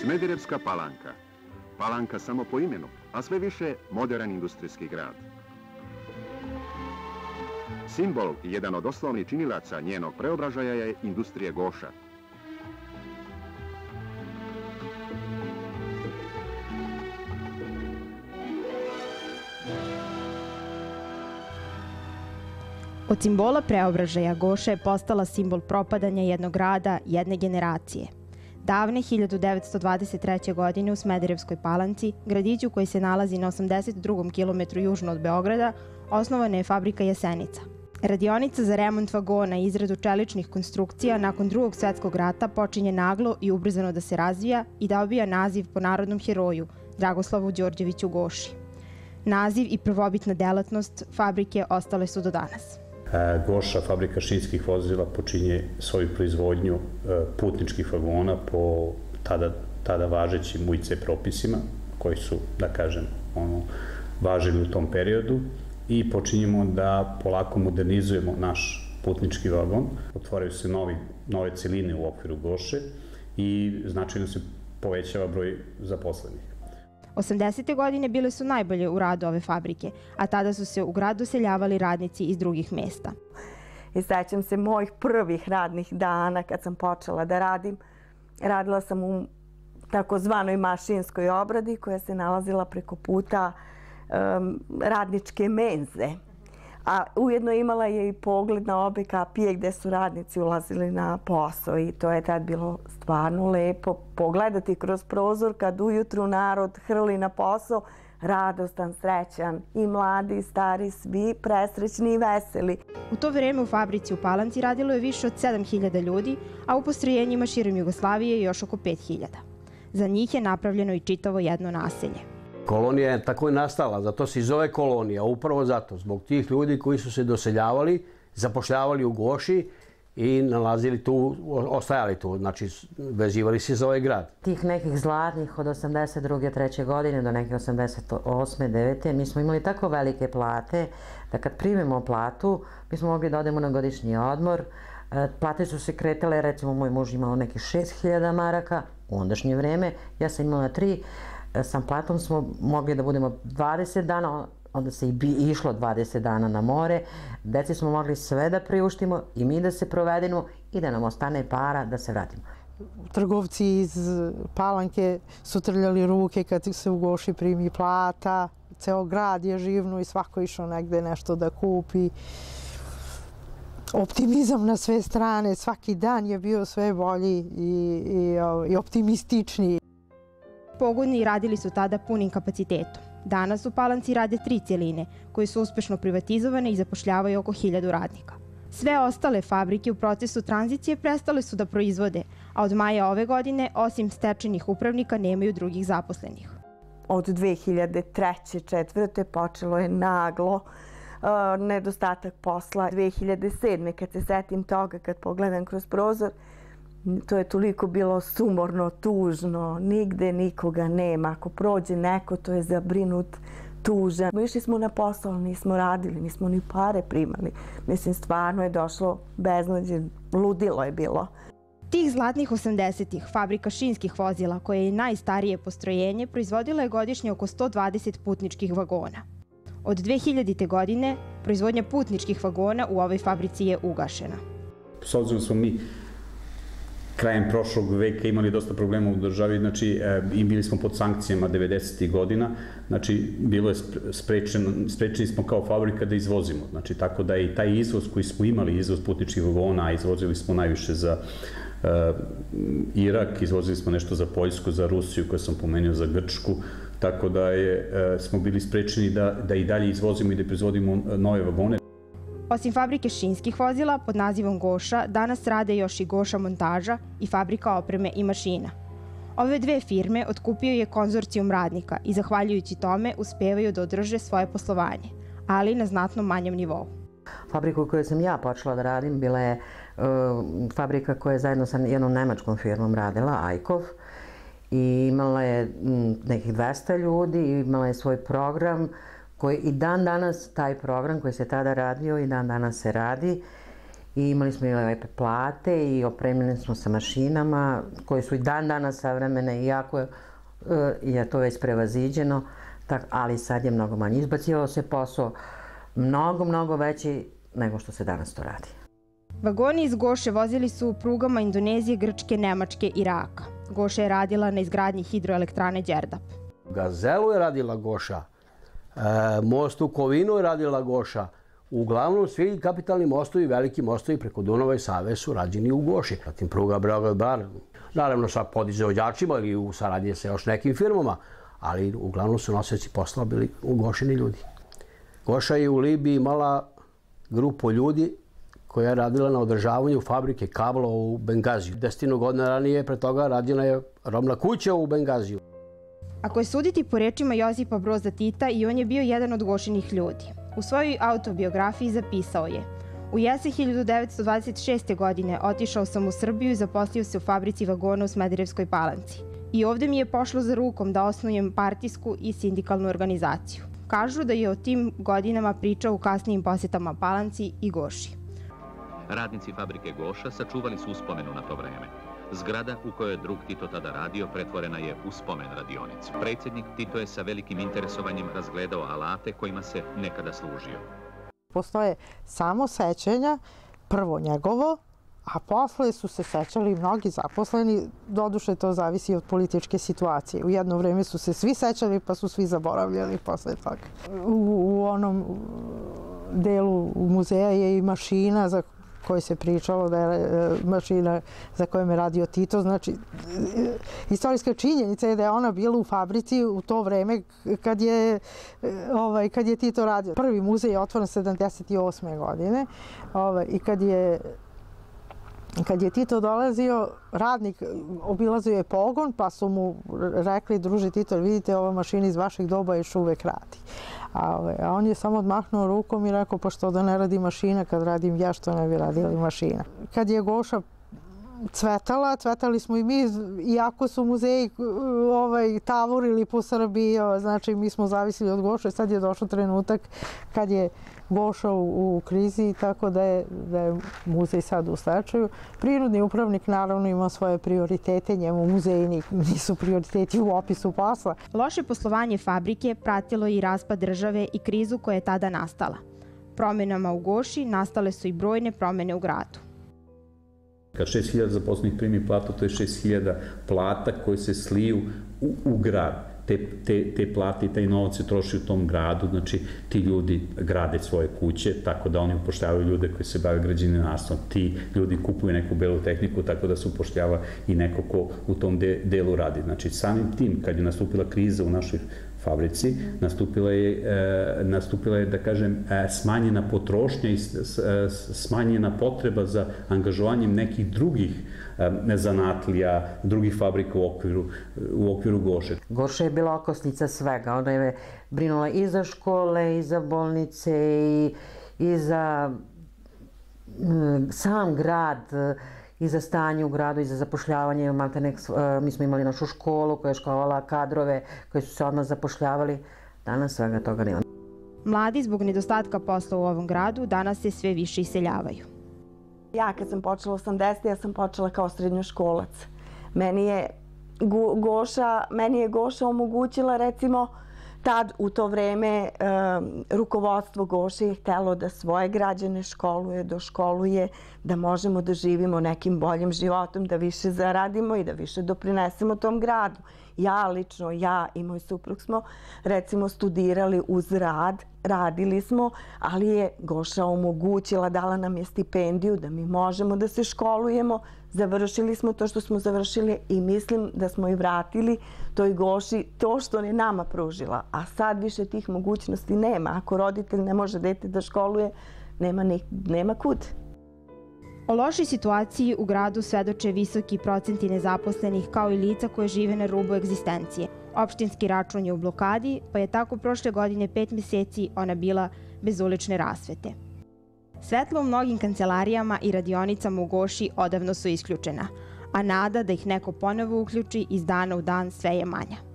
Smederevska Palanka. Palanka samo po imenu, a sve više modern industrijski grad. Simbol i jedan od osnovnih činilaca njenog preobražaja je industrija Goša. Od simbola preobražaja Goša je postala simbol propadanja jednog grada, jedne generacije. Davne 1923. godine u Smederevskoj Palanci, gradiću koji se nalazi na 82. kilometru južno od Beograda, osnovana je fabrika Jasenica. Radionica za remont vagona i izradu čeličnih konstrukcija nakon Drugog svetskog rata počinje naglo i ubrzano da se razvija i dobija naziv po narodnom heroju, Dragoslavu Đorđeviću Goši. Naziv i prvobitna delatnost fabrike ostale su do danas. Goša, fabrika šinskih vozila, počinje svoju proizvodnju putničkih vagona po tada važećim UIC propisima, koji su, da kažem, važili u tom periodu, i počinjemo da polako modernizujemo naš putnički vagon. Otvaraju se nove celine u okviru Goše i značajno se povećava broj zaposlenih. 80. godine bile su najbolje u radu ove fabrike, a tada su se u grad doseljavali radnici iz drugih mesta. I sećam se mojih prvih radnih dana kad sam počela da radim. Radila sam u takozvanoj mašinskoj obradi koja se nalazila preko puta radničke menze. A ujedno imala je i pogled na obe kapije gde su radnici ulazili na posao i to je tad bilo stvarno lepo pogledati kroz prozor kad ujutru narod hrli na posao, radostan, srećan, i mladi i stari, svi presrećni i veseli. U to vreme u fabrici u Palanci radilo je više od 7.000 ljudi, a u postrojenjima širom Jugoslavije još oko 5.000. Za njih je napravljeno i čitavo jedno naselje. Kolonija je tako i nastala, zato se i zove kolonija, upravo zato, zbog tih ljudi koji su se doseljavali, zapošljavali u Goši i nalazili tu, ostajali tu, znači vezivali se za ovaj grad. Tih nekih zlatnih od 82. 3. godine do neke 88. 9. mi smo imali tako velike plate da kad primimo platu, mi smo mogli da odemo na godišnji odmor. Plate su se kretale, recimo moj muž imao nekih 6.000 maraka u ondašnje vreme, ja sam imala 3. Sa platom smo mogli da budemo 20 dana, onda se i išlo 20 dana na more. Deci smo mogli sve da priuštimo i mi da se provedemo i da nam ostane para da se vratimo. Trgovci iz Palanke su trljali ruke kad se u Goši primi plata. Ceo grad je živno i svako išao negde nešto da kupi. Optimizam na sve strane, svaki dan je bio sve bolji i optimističniji. Pogoni radili su tada punim kapacitetom. Danas u Palanci rade 3 celine, koje su uspešno privatizovane i zapošljavaju oko 1000 radnika. Sve ostale fabrike u procesu tranzicije prestale su da proizvode, a od maja ove godine, osim stečajnih upravnika, nemaju drugih zaposlenih. Od 2003. 2004. počelo je naglo nedostatak posla. 2007. kad se setim toga, kad pogledam kroz prozor, to je toliko bilo sumorno, tužno, nigde nikoga nema. Ako prođe neko, to je zabrinut, tužan. Išli smo na posao, nismo radili, nismo ni pare primali. Mislim, stvarno je došlo beznađe, ludilo je bilo. Tih zlatnih 80-ih fabrika šinskih vozila, koje je najstarije postrojenje, proizvodila je godišnje oko 120 putničkih vagona. Od 2000. godine proizvodnja putničkih vagona u ovoj fabrici je ugašena. S obzirom smo mi krajem prošlog veka imali dosta problema u državi, znači i bili smo pod sankcijama 90. godina, znači bilo je sprečeni smo kao fabrika da izvozimo, znači tako da i taj izvoz koji smo imali, izvoz putničkih vagona, izvozili smo najviše za Irak, izvozili smo nešto za Poljsku, za Rusiju, koju sam pomenuo, za Grčku, tako da smo bili sprečeni da i dalje izvozimo i da proizvodimo nove vagone. Osim fabrike šinskih vozila pod nazivom Goša, danas rade još i Goša montaža i fabrika opreme i mašina. Ove dve firme otkupio je konzorcijum radnika i zahvaljujući tome uspevaju da održe svoje poslovanje, ali na znatno manjem nivou. Fabrika u kojoj sam ja počela da radim bila je fabrika koja je zajedno sa jednom nemačkom firmom radila, Ajkov, i imala je nekih 200 ljudi, imala je svoj program koji i dan danas, taj program koji se tada radio i dan danas se radi i imali smo i lepe plate i opremljeni smo sa mašinama koje su i dan danas savremene, iako je to već prevaziđeno, ali sad je mnogo manje. Izbacivao se posao mnogo veći nego što se danas to radi. Vagoni iz Goše vozili su prugama Indonezije, Grčke, Nemačke i Iraka. Goša je radila na izgradnji hidroelektrane Đerdap. Gazelu je radila Goša, most u Kovinu je radila Goša. Uglavnom, svi kapitalni mostovi, veliki mostovi preko Dunava i Save su rađeni u Goši. Zatim pruga Beograd-Bar, naravno sa podizvođačima ili u saradnji sa još nekim firmama, ali uglavnom su nosioci posla bili ugošeni ljudi. Goša je u Libiji imala grupu ljudi koja je radila na održavanju fabrike kablova u Bengaziju. 10 godina ranije pre toga rađena je robna kuća u Bengaziju. Ako je suditi po rečima Josipa Broza Tita, i on je bio jedan od Gošinih ljudi. U svojoj autobiografiji zapisao je: "U jesen 1926. godine otišao sam u Srbiju i zaposlio se u fabrici vagona u Smederevskoj Palanci. I ovde mi je pošlo za rukom da osnujem partijsku i sindikalnu organizaciju." Kažu da je o tim godinama pričao u kasnijim posetama Palanci i Goši. Radnici fabrike Goša sačuvali su uspomenu na to vreme. Zgrada u kojoj je drug Tito tada radio pretvorena je u spomen radionicu. Predsjednik Tito je sa velikim interesovanjem razgledao alate kojima se nekada služio. Postoje samo sećanja, prvo njegovo, a posle su se sećali mnogi zaposleni, doduše to zavisi od političke situacije. U jedno vreme su se svi sećali pa su svi zaboravljali posle toga. U onom delu muzeja je i mašina za koju se pričalo da je mašina za kojom je radio Tito. Znači, istorijska činjenica je da je ona bila u fabrici u to vreme kad je Tito radio. Prvi muzej je otvoren 78. godine i kad je Tito dolazio, radnik obilazio je pogon, pa su mu rekli: "Druže Tito, vidite, ova mašina iz vašeg doba još uvek radi." A on je samo odmahnuo rukom i rekao: "Pa što da ne radi mašina, kad radim ja, što ne bi radila mašina." Kad je Goša cvetala, cvetali smo i mi, iako su muzeji tavorili po Srbiji, znači mi smo zavisili od Goše. Sad je došao trenutak kad je Goša u krizi, tako da je muzej sad u stečaju. Prinudni upravnik naravno ima svoje prioritete, njemu muzeji nisu prioriteti u opisu posla. Loše poslovanje fabrike pratilo i raspad države i krizu koja je tada nastala. Promenama u Goši nastale su i brojne promene u gradu. Kad 6000 zaposlenih primi platu, to je 6000 plata koje se sliju u grad. Te plate i taj novac se troši u tom gradu, znači ti ljudi grade svoje kuće, tako da oni upošljavaju ljude koji se bave građevinarstvom. Ti ljudi kupuju neku belu tehniku, tako da se upošljava i neko ko u tom delu radi. Znači samim tim, kad je nastupila kriza u našoj fabrici, nastupila je, da kažem, smanjena potrošnja i smanjena potreba za angažovanjem nekih drugih zanatlija, drugih fabrika u okviru Goše. Goša je bila okosnica svega. Ona je brinula i za škole, i za bolnice, i za sam grad, i za stanje u gradu, i za zapošljavanje. Mi smo imali našu školu koja je školovala kadrove koji su se odmah zapošljavali. Danas svega toga nema. Mladi zbog nedostatka posla u ovom gradu danas se sve više iseljavaju. Ja kad sam počela 80. ja sam počela kao srednjoškolac. Meni je Goša omogućila, recimo, tad u to vreme rukovodstvo Goše je htelo da svoje građane doškoluje, da možemo da živimo nekim boljim životom, da više zaradimo i da više doprinesemo tom gradu. Ja i moj suprug smo, recimo, studirali uz rad, radili smo, ali je Goša omogućila, dala nam je stipendiju da mi možemo da se školujemo. Završili smo to što smo završili i mislim da smo i vratili toj Goši to što je nama pružila. A sad više tih mogućnosti nema. Ako roditelj ne može dete da školuje, nema kud. O lošoj situaciji u gradu svedoče visoki procenti nezaposlenih, kao i lica koje žive na rubu egzistencije. Opštinski račun je u blokadi, pa je tako prošle godine 5 meseci ona bila bez ulične rasvete. Svetlo u mnogim kancelarijama i radionicama u Goši odavno su isključena, a nada da ih neko ponovo uključi iz dana u dan sve je manja.